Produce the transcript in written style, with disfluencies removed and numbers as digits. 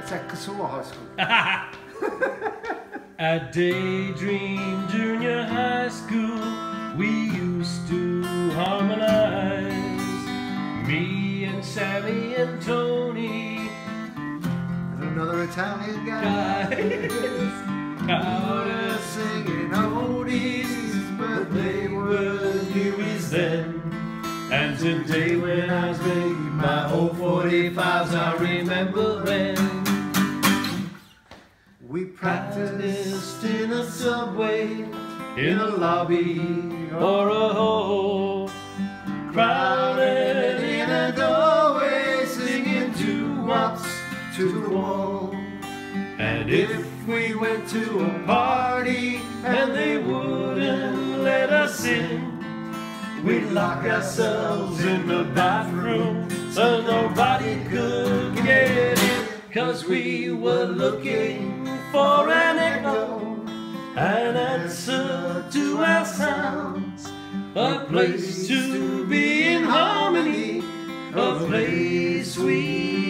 at Kasawa High School. At Daydream Junior High School, we used to harmonize. Me and Sammy and Tony And another Italian guy. Out of singing oldies, but they were newies then. And today when I was making my old 45s, I remember when we practiced in a subway, in a lobby or a hall, crowded in a doorway, singing doo-wops to the wall. And if we went to a party and they wouldn't let us in, we'd lock ourselves in the bathroom so nobody could get in. 'Cause we were looking for an echo, an answer to our sounds, a place to be in harmony, a place we